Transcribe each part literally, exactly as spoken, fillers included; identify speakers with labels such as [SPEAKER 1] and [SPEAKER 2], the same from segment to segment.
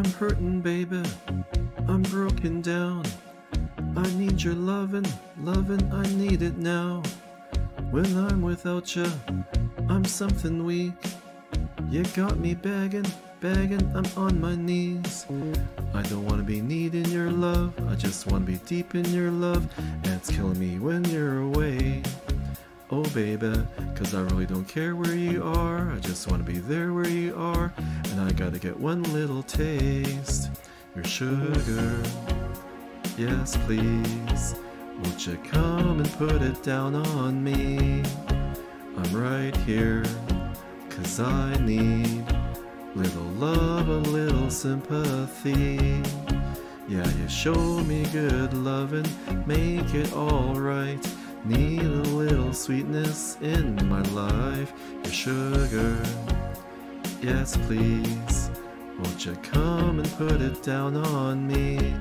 [SPEAKER 1] I'm hurting, baby, I'm broken down. I need your lovin', lovin', I need it now. When I'm without you, I'm something weak. You got me begging, begging, I'm on my knees. I don't wanna be needing your love, I just wanna be deep in your love. And it's killing me when you're away. Oh baby, cause I really don't care where you are, I just wanna be there where you are. And I gotta get one little taste, your sugar. Yes please, won't you come and put it down on me? I'm right here, cause I need little love, a little sympathy. Yeah, you show me good lovin', make it alright. Need a little sweetness in my life, your sugar. Yes please, won't you come and put it down on me?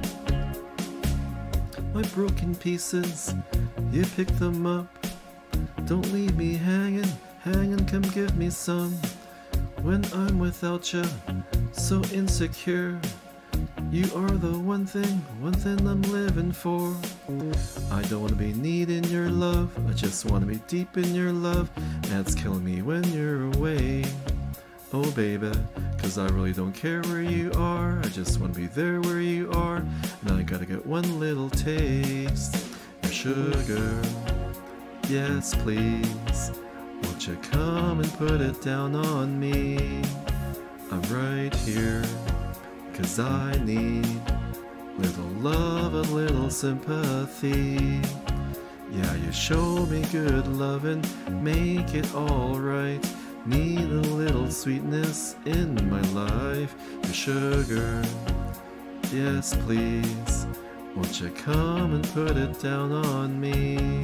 [SPEAKER 1] My broken pieces, you pick them up. Don't leave me hanging, hanging, come give me some. When I'm without you, so insecure. You are the one thing, one thing I'm living for. I don't want to be needing your love, I just want to be deep in your love. And it's killing me when you're away. Oh baby, cause I really don't care where you are, I just want to be there where you are. And I gotta get one little taste, your sugar. Yes please, won't you come and put it down on me? I'm right here, cause I need little love, a little sympathy. Yeah, you show me good lovin', make it alright. Need a little sweetness in my life, your sugar. Yes please, won't you come and put it down on me?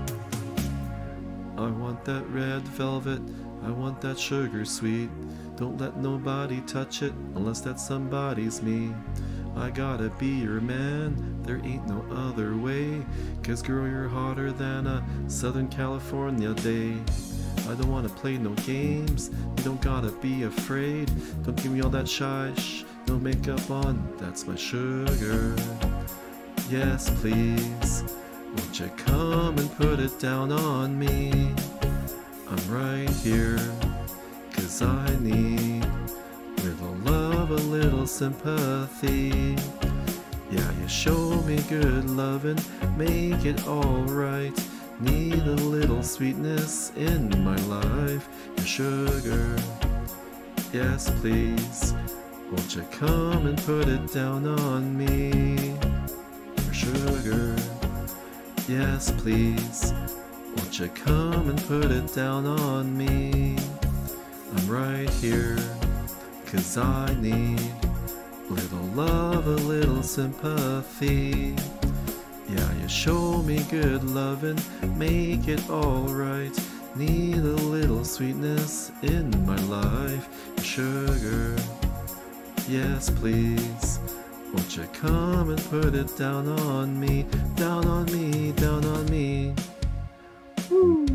[SPEAKER 1] I want that red velvet, I want that sugar sweet. Don't let nobody touch it unless that somebody's me. I gotta be your man, there ain't no other way. Cause girl, you're hotter than a Southern California day. I don't wanna play no games, you don't gotta be afraid. Don't give me all that shy shh, no makeup on, that's my sugar. Yes please, won't you come and put it down on me? I'm right here, cause I need little love, a little sympathy. Yeah, you show me good lovin', make it alright. Need a little sweetness in my life, your sugar. Yes please, won't you come and put it down on me? Your sugar. Yes please, won't you come and put it down on me? I'm right here, cause I need little love, a little sympathy. Yeah, you show me good lovin', make it alright. Need a little sweetness in my life, sugar. Yes please, won't you come and put it down on me? Down on me, down on me. Woo!